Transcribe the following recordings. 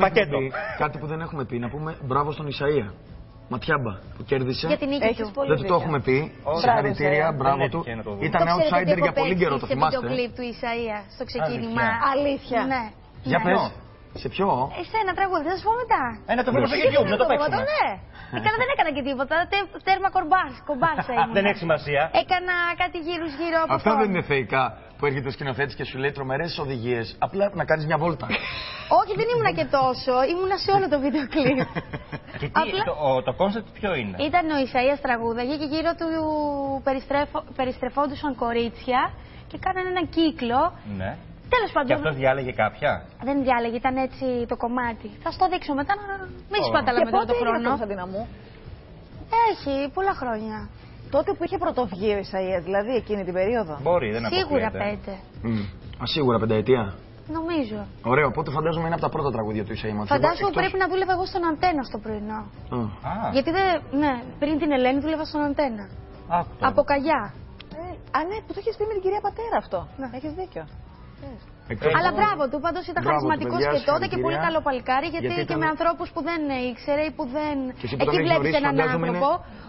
Πακέτο. Κάτι που δεν έχουμε πει, να πούμε μπράβο στον Ισαΐα. Ματιάμπα που κέρδισε. Για την νίκη του. Δεν το έχουμε πει. Συγχαρητήρια, μπράβο του. Ήταν outsider για πολύ καιρό, το θυμάστε. Το κλιπ του Ισαΐα στο ξεκίνημα. Αλήθεια. Ναι. Για πες. Σε ποιο? Ένα τραγούδι, θα σου πω μετά. Να το πούμε στο YouTube, να το παίξουμε. Ναι. Δεν έκανα και τίποτα. Τέρμα κομπάρσα ήμουν. Δεν έχει σημασία. Έκανα κάτι γύρω από αυτά δεν είναι θεϊκά που έρχεται ο σκηνοθέτης και σου λέει τρομερές οδηγίες. Απλά να κάνεις μια βόλτα. Όχι, δεν ήμουνα και τόσο. Ήμουνα σε όλο το βίντεο κλιπ. Και το κόνσεπτ ποιο είναι? Ήταν ο Ισαΐας τραγούδαγε και γύρω του περιστρεφόντουσαν κορίτσια και κάνανε έναν κύκλο. Ναι. Τέλος πάντων. Και αυτός διάλεγε κάποια? Δεν διάλεγε, ήταν έτσι το κομμάτι. Θα στο δείξω μετά να μην σπαταλάμε τώρα το χρόνο. Κωνσταντίνα μου. Έχει πολλά χρόνια. Τότε που είχε πρωτοβγεί ο Ισαΐας, δηλαδή εκείνη την περίοδο. Μπορεί, δεν Σίγουρα αποκλείεται. 5. Σίγουρα πενταετία. Νομίζω. Ωραίο, οπότε φαντάζομαι είναι από τα πρώτα τραγούδια του Ισαΐα. Φαντάζομαι πρέπει να δούλευα εγώ στον Αντένα στο πρωινό. Γιατί πριν την Ελένη δούλευα στον Αντένα. Από Καγιά. Ναι, που το έχεις πει με την κυρία Πατέρα αυτό. Ναι, έχεις δίκιο. Αλλά μπράβο του, πάντως ήταν χαρισματικός και τότε και πολύ καλό παλικάρι. Γιατί και με ανθρώπους που δεν ήξερε ή που δεν. Εκεί βλέπεις έναν άνθρωπο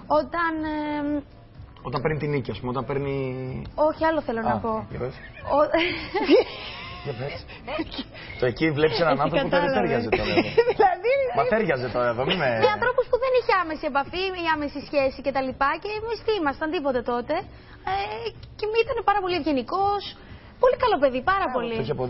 όταν παίρνει την νίκη, ας πούμε, όταν παίρνει. Όχι, άλλο θέλω να πω. Το εκεί βλέπεις έναν άνθρωπο που δεν τέριαζε τώρα εδώ. Μα τέριαζε τώρα εδώ, μην με. Με ανθρώπους που δεν είχε άμεση επαφή ή άμεση σχέση κτλ. Και εμείς τι ήμασταν, τίποτε τότε. Και ήταν πάρα πολύ ευγενικός. Πολύ καλό παιδί, πάρα πολύ.